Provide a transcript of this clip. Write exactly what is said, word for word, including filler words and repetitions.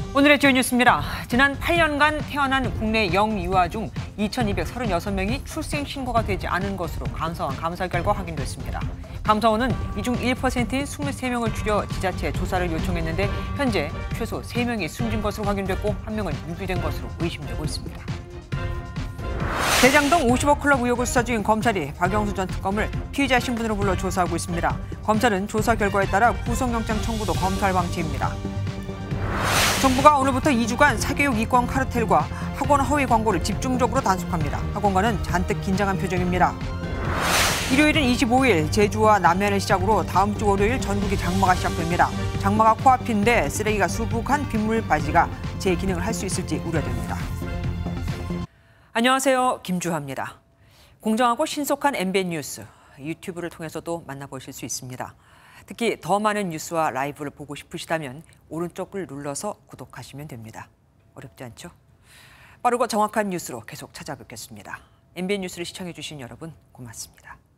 오늘의 주요 뉴스입니다. 지난 팔 년간 태어난 국내 영유아 중 이천이백삼십육 명이 출생 신고가 되지 않은 것으로 감사원 감사 결과 확인됐습니다. 감사원은 이 중 일 퍼센트인 이십삼 명을 줄여 지자체에 조사를 요청했는데 현재 최소 세 명이 숨진 것으로 확인됐고 한 명은 유기된 것으로 의심되고 있습니다. 대장동 오십억 클럽 의혹을 수사 중인 검찰이 박영수 전 특검을 피의자 신분으로 불러 조사하고 있습니다. 검찰은 조사 결과에 따라 구속영장 청구도 검토할 방침입니다. 정부가 오늘부터 이 주간 사교육 이권 카르텔과 학원 허위 광고를 집중적으로 단속합니다. 학원가는 잔뜩 긴장한 표정입니다. 일요일은 이십오 일 제주와 남해안을 시작으로 다음 주 월요일 전국이 장마가 시작됩니다. 장마가 코앞인데 쓰레기가 수북한 빗물 바지가 제 기능을 할 수 있을지 우려됩니다. 안녕하세요. 김주하입니다. 공정하고 신속한 엠비엔 뉴스, 유튜브를 통해서도 만나보실 수 있습니다. 특히 더 많은 뉴스와 라이브를 보고 싶으시다면 오른쪽을 눌러서 구독하시면 됩니다. 어렵지 않죠? 빠르고 정확한 뉴스로 계속 찾아뵙겠습니다. 엠비엔 뉴스를 시청해주신 여러분 고맙습니다.